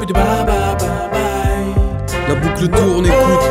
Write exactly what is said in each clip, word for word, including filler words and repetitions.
La boucle tourne, écoute.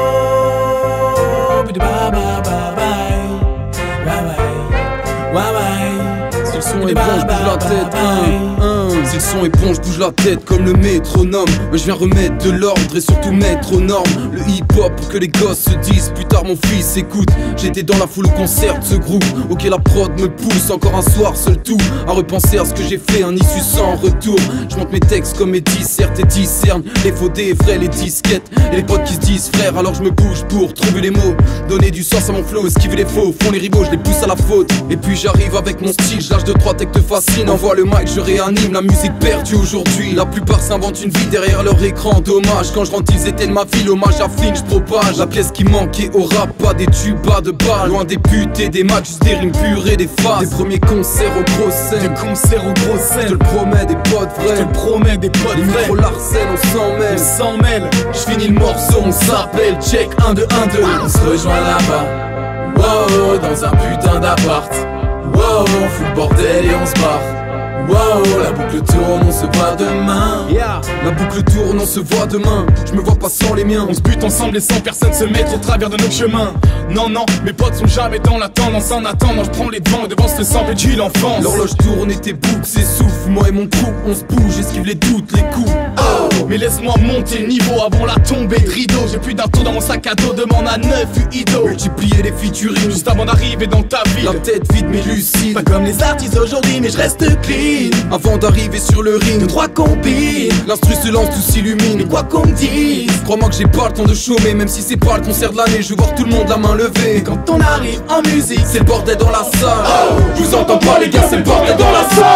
Si le son est bon, je bouge la tête, hein, hein. Si le son est bon, je bouge la tête comme le métronome. Mais je viens remettre de l'ordre et surtout mettre aux normes le hip-hop pour que les gosses se disent plus tard mon fils écoute. J'étais dans la foule au concert de ce groupe. Ok, la prod me pousse encore un soir seul tout à repenser à ce que j'ai fait, un issue sans retour. Je monte mes textes comme mes dissertes et discerne les faux des vrais, les disquettes et les potes qui se disent frères. Alors je me bouge pour trouver les mots, donner du sens à mon flow, esquiver les faux, font les rivaux, je les pousse à la faute. Et puis j'arrive avec mon style, je lâche deux trois textes te fascinent. Envoie le mic, je réanime la musique perdue aujourd'hui. La plupart s'inventent une vie derrière leur écran. Dommage, quand je rentre ils étaient de ma ville. Hommage à Flynn, je propage la pièce qui manquait au rap. Pas des tubas de balles, loin des putes et des matchs, juste des rimes pures et des phases. Des premiers concerts aux grosses scènes, des concerts aux grosses scènes. Je te le promets, des potes vrais, je te le promets, des potes vrais. Les micros Larsen, on s'en mêle, on s'en mêle. Je finis le morceau, on s'appelle check un, deux, un, deux. On se rejoint là-bas, wow, dans un putain d'appart. Wow, on fout le bordel et on se barre. Wow, la boucle tourne, on se voit demain. Yeah, la boucle tourne, on se voit demain. Je me vois pas sans les miens. On se bute ensemble et sans personne se mettre au travers de nos chemins. Non, non, mes potes sont jamais dans la tendance. En attendant, je prends les devants et devant ce sample et l'enfance. L'horloge tourne et tes boucles s'essoufflent. Moi et mon crew, on se bouge, esquive les doutes, les coups. Oh, mais laisse-moi monter le niveau avant la tombée de rideau. J'ai plus d'un tour dans mon sac à dos, demande à neuf Ido. Multiplier les featuring juste avant d'arriver dans ta ville. La tête vide mais lucide, pas comme les artistes aujourd'hui, mais je reste clean. Avant d'arriver sur le ring, deux trois combines, l'instru se lance, tout s'illumine. Mais quoi qu'on me dise, crois-moi que j'ai pas le temps de chômer. Même si c'est pas le concert de l'année, je veux voir tout le monde la main levée. Et quand on arrive en musique, c'est le bordel dans la salle. Oh, je vous entends pas les gars, c'est le bordel dans la salle.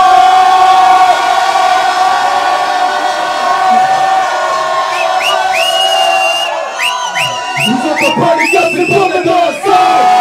Je vous entends pas les gars, c'est le bordel dans la salle.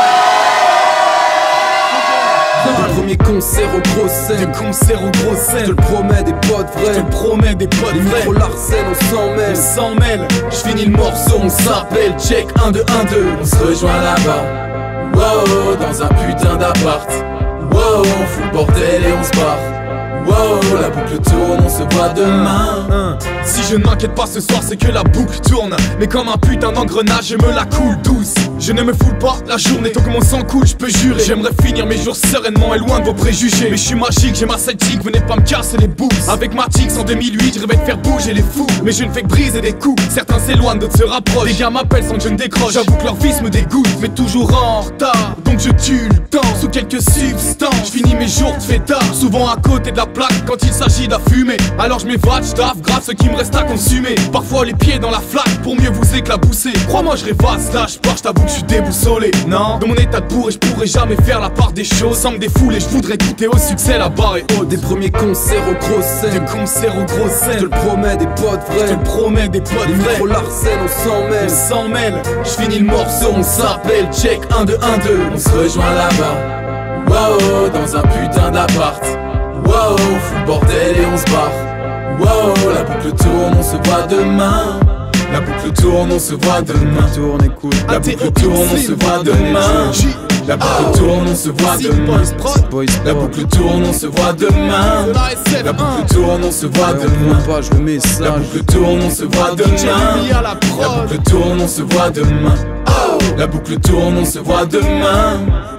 Premier concert aux grosses scènes, des concerts aux grosses scènes. Je te le promets, des potes vrais, je te le promets, des potes les vrais. Les micros Larsen, on s'en mêle, on s'en mêle. Je finis le morceau, on s'appelle check un, deux, un, deux. On se rejoint là-bas, wow, dans un putain d'appart. Wow, on fout le bordel et on se barre. Wow, la boucle tourne, on se voit demain. hein. Si je ne m'inquiète pas ce soir, c'est que la boucle tourne. Mais comme un putain d'engrenage, je me la coule douce. Je ne me foule pas la journée tant que mon sang coule, je peux jurer. J'aimerais finir mes jours sereinement et loin de vos préjugés. Mais je suis magique, j'ai ma sidekick, venez pas me casser les bouts. Avec ma Tix en deux mille huit, je rêvais de faire bouger les fous. Mais je ne fais que briser des coups, certains s'éloignent, d'autres se rapprochent. Les gars m'appellent sans que je ne décroche. J'avoue que leur fils me dégoûte, mais toujours en retard. Donc je tue le temps, sous quelques substances. Je finis mes jours de fêtard, souvent à côté de la plaque quand il s'agit d'affumer. Alors je m'évade, je taffe, grave ce qui me reste à consumer. Parfois les pieds dans la flaque pour mieux vous éclabousser. Crois-moi je rêvasse, là je pars, je t'avoue que je suis déboussolé. Non, dans mon état de bourre et je pourrais jamais faire la part des choses sans me défouler, je voudrais goûter au succès, la barre est haute. Des premiers concerts aux grosses scènes, des concerts aux grosses scènes. Je te le promets, des potes vrais, je te le promets, des potes les vrais. micros Larsen, on s'en mêle, on s'en mêle. Je finis le morceau, on s'appelle check un, deux, un, deux. On se rejoint là-bas, wow, dans un putain d'appart. Wow, on fout le bordel et on se barre. Wow, la boucle tourne, on se voit demain. La boucle tourne, on se voit demain. Tourne, écoute. La boucle tourne, on se voit demain. La boucle tourne, on se voit demain. La boucle tourne, on se voit demain. La boucle tourne, on se voit demain. Je le message. La boucle tourne, on se voit demain. La boucle tourne, on se voit demain. La boucle tourne, on se voit demain.